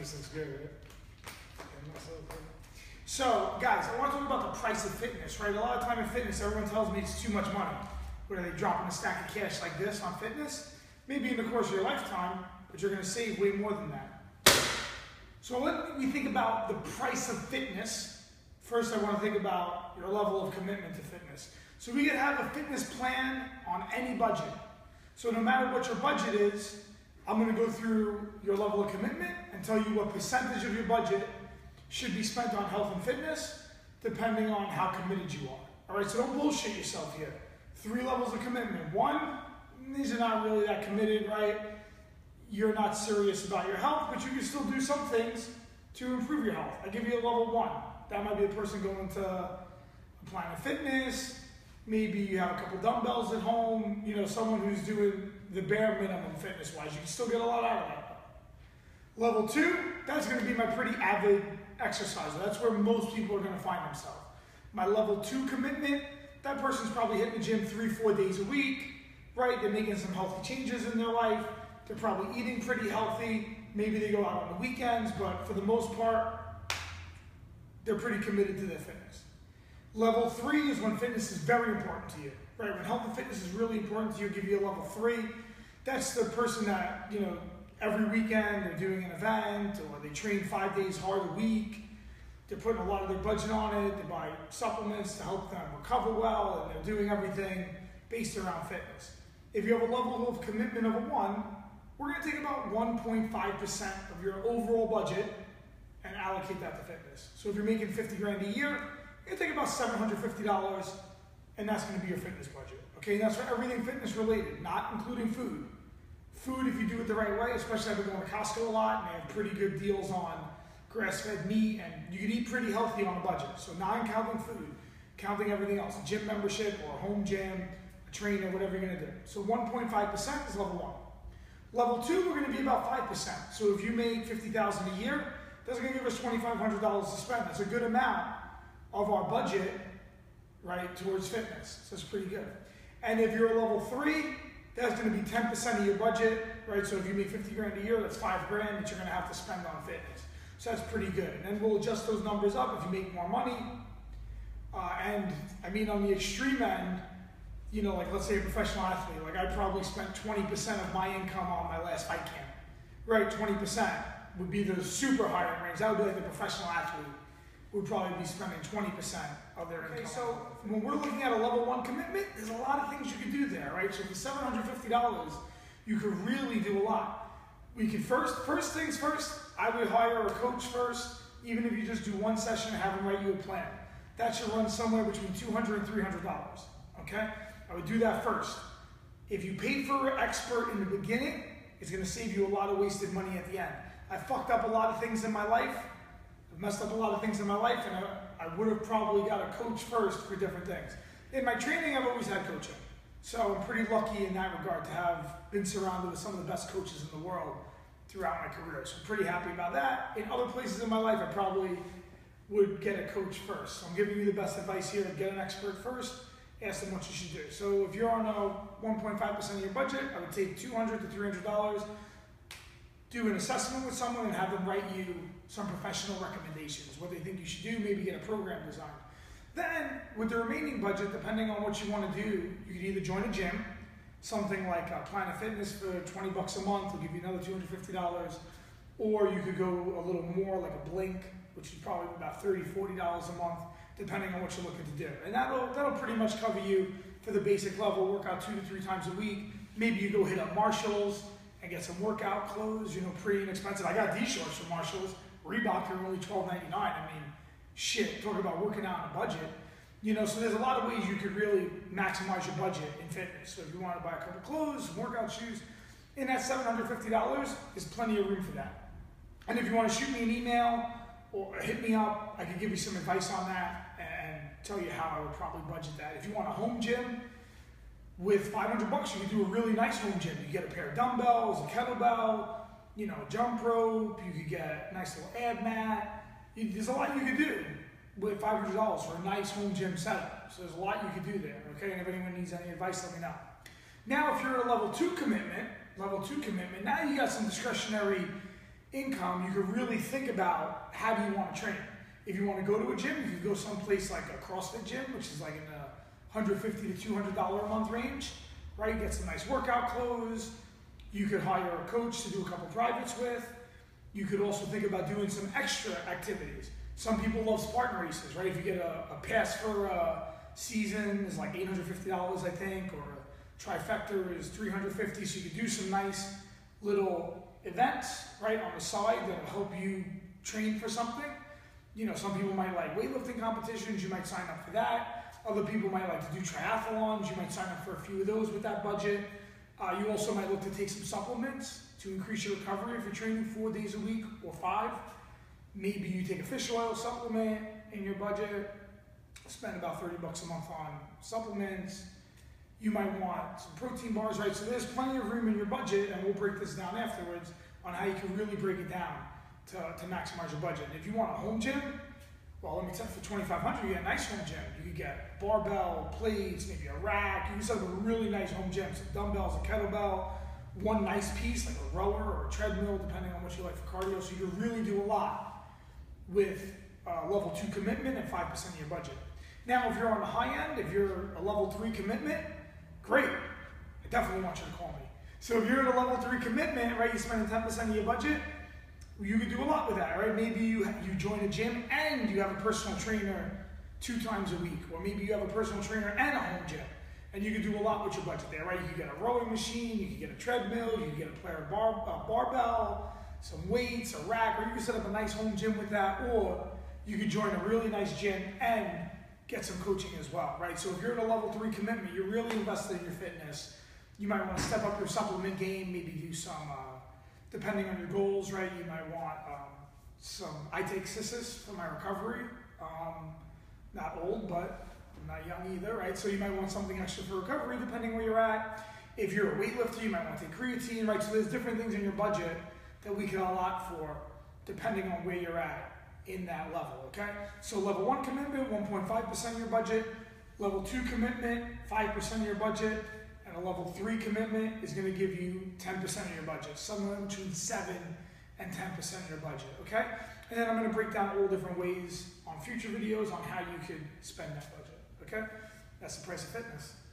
This looks good, right? So, guys, I want to talk about the price of fitness, right? A lot of time in fitness, everyone tells me it's too much money. What are they dropping a stack of cash like this on fitness? Maybe in the course of your lifetime, but you're going to save way more than that. So when we think about the price of fitness, first I want to think about your level of commitment to fitness. So we can have a fitness plan on any budget. So no matter what your budget is, I'm going to go through your level of commitment and tell you what percentage of your budget should be spent on health and fitness, depending on how committed you are. All right, so don't bullshit yourself here. 3 levels of commitment. 1, these are not really that committed, right? You're not serious about your health, but you can still do some things to improve your health. I give you a level 1. That might be a person going to a Planet Fitness. Maybe you have a couple dumbbells at home. You know, someone who's doing the bare minimum fitness-wise. You can still get a lot out of that. Level 2, that's going to be my pretty avid exerciser. That's where most people are going to find themselves. My level 2 commitment, that person's probably hitting the gym 3-4 days a week, right? They're making some healthy changes in their life. They're probably eating pretty healthy. Maybe they go out on the weekends, but for the most part, they're pretty committed to their fitness. Level 3 is when fitness is very important to you, right? When health and fitness is really important to you, give you a level 3. That's the person that, you know, every weekend they're doing an event, or they train 5 days hard a week. They're putting a lot of their budget on it. They buy supplements to help them recover well, and they're doing everything based around fitness. If you have a level of commitment of a 1, we're going to take about 1.5% of your overall budget and allocate that to fitness. So if you're making 50 grand a year, you're going to take about $750, and that's going to be your fitness budget. Okay, and that's for everything fitness related, not including food. Food, if you do it the right way, especially I've been going to Costco a lot, and they have pretty good deals on grass-fed meat, and you can eat pretty healthy on a budget. So not counting food, counting everything else, a gym membership or a home gym, a trainer, whatever you're going to do. So 1.5% is level 1. Level 2, we're going to be about 5%. So if you make $50,000 a year, that's going to give us $2,500 to spend. That's a good amount of our budget, right, towards fitness. So it's pretty good. And if you're a level 3, that's going to be 10% of your budget, right? So if you make 50 grand a year, that's 5 grand that you're going to have to spend on fitness. So that's pretty good. And then we'll adjust those numbers up if you make more money. And I mean, on the extreme end, you know, like let's say a professional athlete, like I probably spent 20% of my income on my last fight camp, right? 20% would be the super high range. That would be like the professional athlete would probably be spending 20% of their income. Okay, so when we're looking at a level 1 commitment, there's a lot of things you can do there, right? So for $750, you could really do a lot. We could first things first, I would hire a coach first, even if you just do 1 session and have them write you a plan. That should run somewhere between $200 and $300, okay? I would do that first. If you paid for an expert in the beginning, it's gonna save you a lot of wasted money at the end. I fucked up a lot of things in my life. I've messed up a lot of things in my life, and I would have probably got a coach first for different things. In my training, I've always had coaching. So I'm pretty lucky in that regard to have been surrounded with some of the best coaches in the world throughout my career. So I'm pretty happy about that. In other places in my life, I probably would get a coach first. So I'm giving you the best advice here. Get an expert first. Ask them what you should do. So if you're on a 1.5% of your budget, I would take $200 to $300, do an assessment with someone and have them write you some professional recommendations, what they think you should do, maybe get a program designed. Then, with the remaining budget, depending on what you want to do, you could either join a gym, something like Planet Fitness for $20 a month will give you another $250, or you could go a little more like a Blink, which is probably about $30, $40 a month, depending on what you're looking to do. And that'll pretty much cover you for the basic level, work out 2 to 3 times a week. Maybe you go hit up Marshalls and get some workout clothes, you know, pretty inexpensive. I got these shorts from Marshalls. Reebok are only $12.99. I mean, shit, talk about working out on a budget. You know, so there's a lot of ways you could really maximize your budget in fitness. So if you want to buy a couple clothes, some workout shoes, in that $750 is plenty of room for that. And if you want to shoot me an email or hit me up, I can give you some advice on that and tell you how I would probably budget that. If you want a home gym, with $500, you can do a really nice home gym. You get a pair of dumbbells, a kettlebell, you know, a jump rope. You could get a nice little ab mat. There's a lot you could do with $500 for a nice home gym setup. So there's a lot you could do there, okay? And if anyone needs any advice, let me know. Now, if you're at a level 2 commitment, now you got some discretionary income, you could really think about how do you want to train. If you want to go to a gym, you could go someplace like a CrossFit gym, which is like in the $150 to $200 a month range, right? Get some nice workout clothes. You could hire a coach to do a couple privates with. You could also think about doing some extra activities. Some people love Spartan races, right? If you get a pass for a season is like $850, I think, or a trifecta is $350. So you could do some nice little events, right, on the side that'll help you train for something. You know, some people might like weightlifting competitions. You might sign up for that. Other people might like to do triathlons. You might sign up for a few of those with that budget. You also might look to take some supplements to increase your recovery if you're training 4 days a week or 5. Maybe you take a fish oil supplement in your budget, spend about $30 a month on supplements. You might want some protein bars, right? So there's plenty of room in your budget, and we'll break this down afterwards on how you can really break it down to maximize your budget. And if you want a home gym, well, let me tell you, for $2,500, you get a nice home gym. You could get barbell, plates, maybe a rack. You can set up a really nice home gym, some dumbbells, a kettlebell, one nice piece like a rower or a treadmill, depending on what you like for cardio. So you can really do a lot with level 2 commitment and 5% of your budget. Now, if you're on the high end, if you're a level 3 commitment, great. I definitely want you to call me. So if you're at a level 3 commitment, right, you're spending 10% of your budget, you could do a lot with that, right? Maybe you join a gym and you have a personal trainer 2 times a week, or maybe you have a personal trainer and a home gym, and you can do a lot with your budget there, right? You can get a rowing machine, you can get a treadmill, you can get a barbell, some weights, a rack, or you can set up a nice home gym with that, or you could join a really nice gym and get some coaching as well, right? So if you're at a level 3 commitment, you're really invested in your fitness. You might want to step up your supplement game, maybe do some, depending on your goals, right? You might want I take Cissus for my recovery. Not old, but I'm not young either, right? So you might want something extra for recovery, depending where you're at. If you're a weightlifter, you might want to take creatine, right? So there's different things in your budget that we can allot for, depending on where you're at in that level, okay? So level 1 commitment, 1.5% of your budget. Level 2 commitment, 5% of your budget. And a level 3 commitment is going to give you 10% of your budget, somewhere between 7 and 10% of your budget, okay? And then I'm going to break down all different ways on future videos on how you could spend that budget, okay? That's the price of fitness.